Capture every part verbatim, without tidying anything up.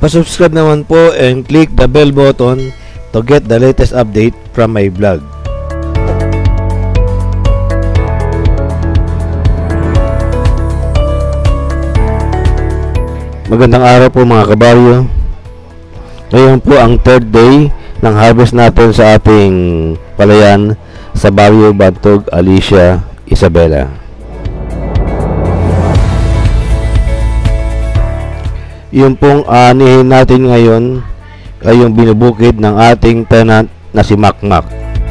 Pa-subscribe naman po and click the bell button to get the latest update from my vlog. Magandang araw po mga kabaryo. Ngayon po ang third day ng harvest natin sa ating palayan sa Barrio Bantog, Alicia, Isabela. Yung pong anihin natin ngayon ay yung binubukid ng ating tenant na si Makmak.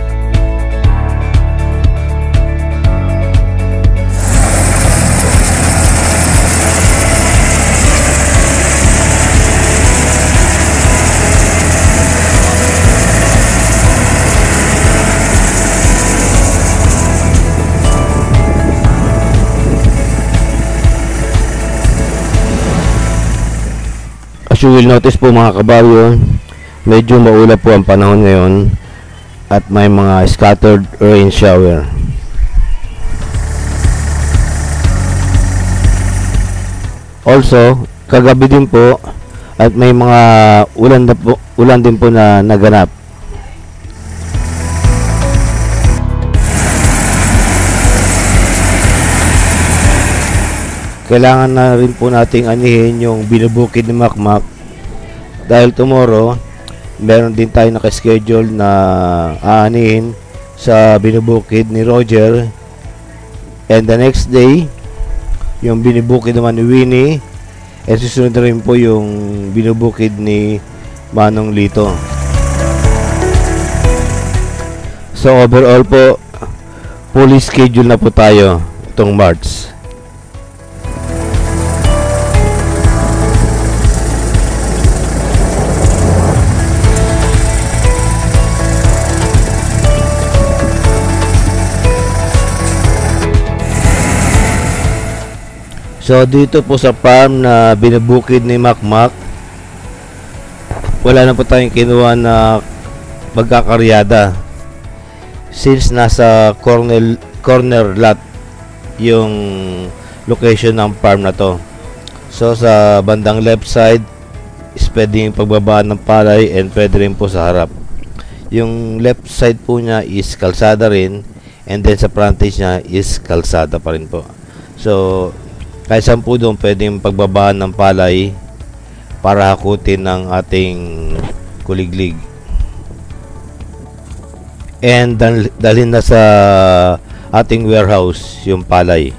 As you will notice po mga kabaryo, medyo maulap po ang panahon ngayon at may mga scattered rain shower. Also, kagabi din po at may mga ulan, na po, ulan din po na naganap. Kailangan na rin po nating anihin yung binubukid ni Makmak dahil tomorrow meron din tayo naka-schedule na aanihin sa binubukid ni Roger, and the next day yung binubukid naman ni Winnie, and susunod na rin po yung binubukid ni Manong Lito. So overall po, fully schedule na po tayo itong March. So dito po sa farm na binubukid ni Makmak, wala na po tayong kinuha na pagkakaryada since nasa corner, corner lot yung location ng farm na to. So sa bandang left side is pwede yung pagbabaan ng palay and pwede rin po sa harap. Yung left side po niya is kalsada rin, and then sa frontage niya is kalsada pa rin po. So kahit saan po doon pwedeng pagbabaan ng palay para hakutin ng ating kuliglig. And dal dalhin na sa ating warehouse yung palay.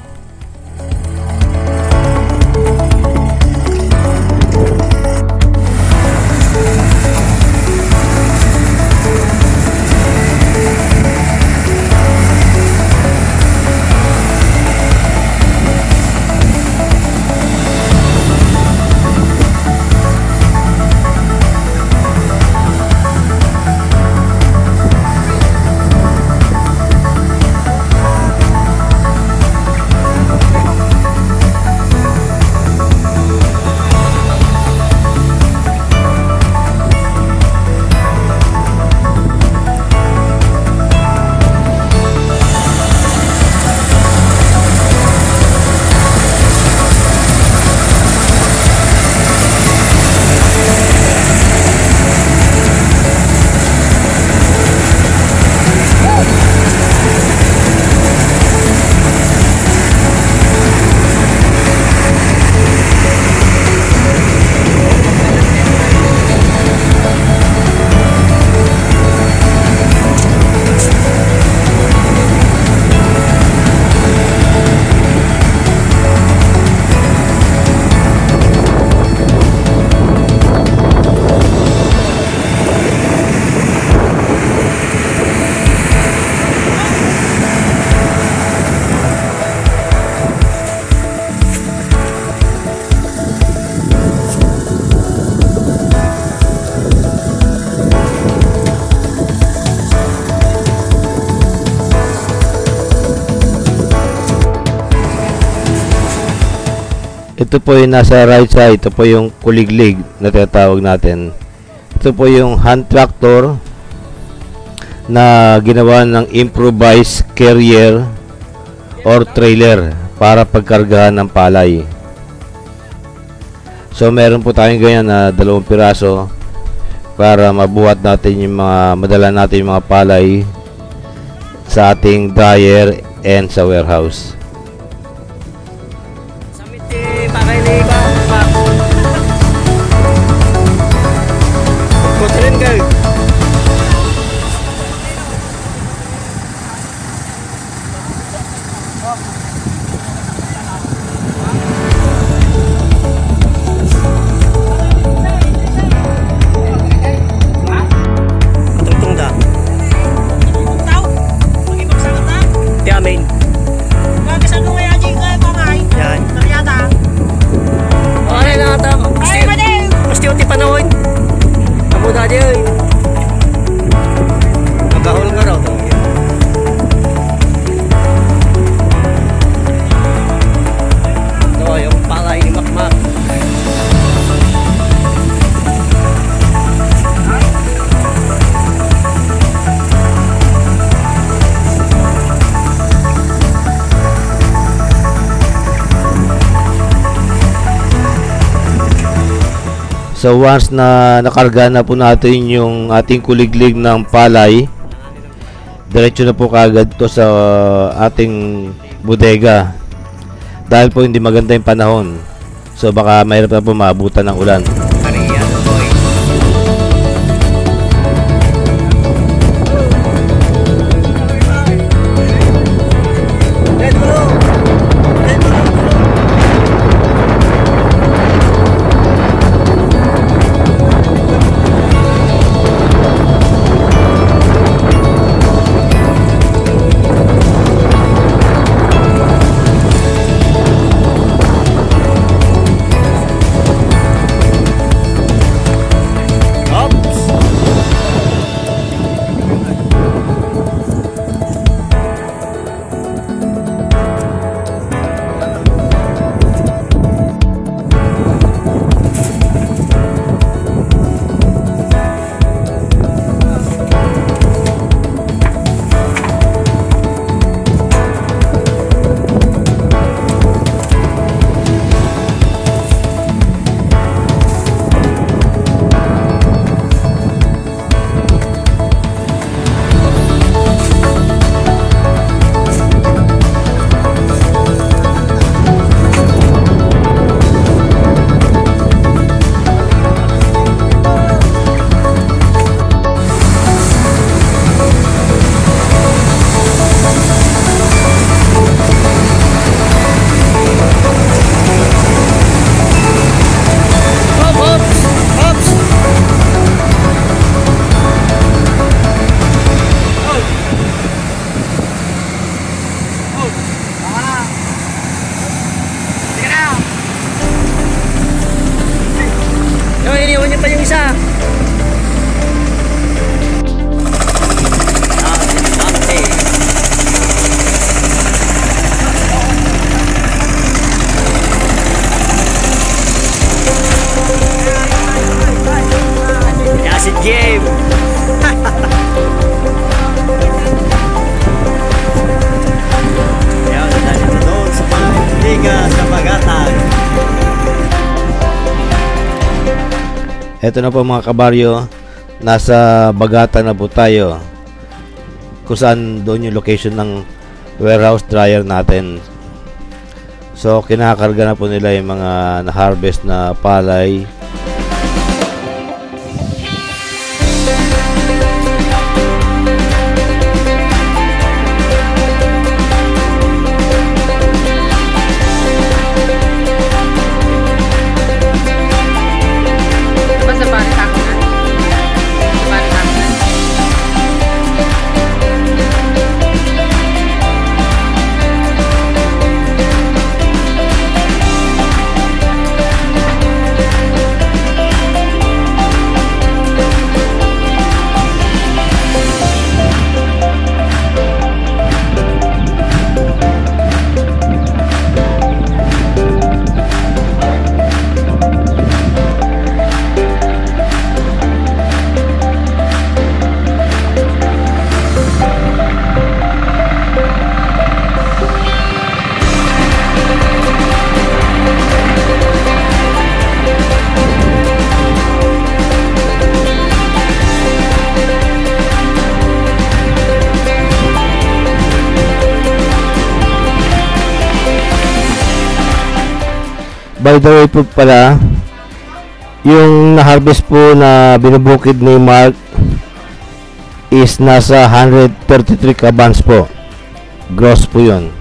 Ito po yung nasa right side, ito po yung kuliglig na tinatawag natin. Ito po yung hand tractor na ginawa ng improvised carrier or trailer para pagkargahan ng palay. So meron po tayong ganyan na dalawang piraso para mabuhat natin yung mga madala natin yung mga palay sa ating dryer and sa warehouse. Samiti pakai ni Pak. Kutrin ka. So once na nakarga na po natin yung ating kuliglig ng palay, diretso na po kaagad to sa ating bodega. Dahil po hindi maganda yung panahon. So baka mahirap na po maabutan ng ulan. Game. Yan, dito doon sa Liga sa Bagatan. Ito na po mga kabaryo, nasa Bagatan na po tayo, kung saan doon yung location ng warehouse dryer natin. So kinakarga na po nila yung mga na-harvest na palay. By the way po pala, yung na-harvest po na binubukid ni Mark is nasa one hundred thirty-three kabans po. Gross po yun.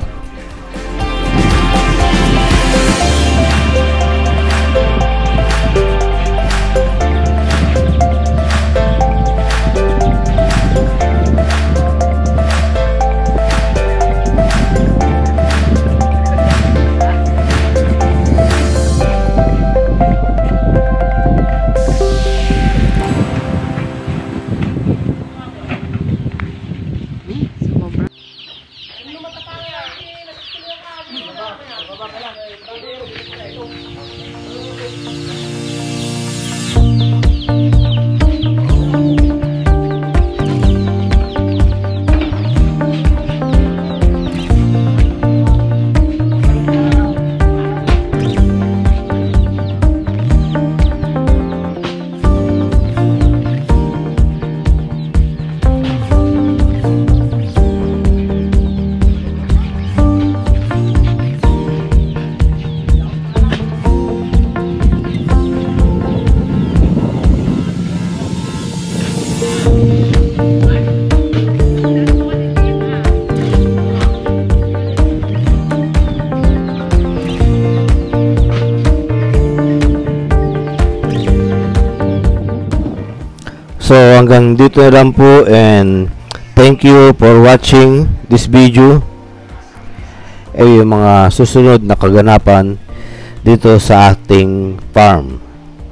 So hanggang dito na lang po, and thank you for watching this video. Ay yung mga susunod na kaganapan dito sa ating farm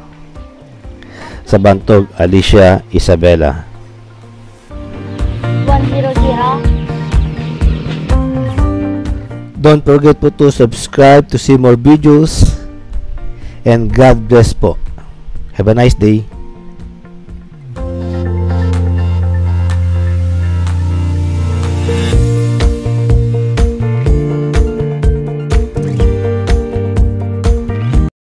sa Bantog, Alicia, Isabela. one hundred. Don't forget po to subscribe to see more videos, and God bless po. Have a nice day.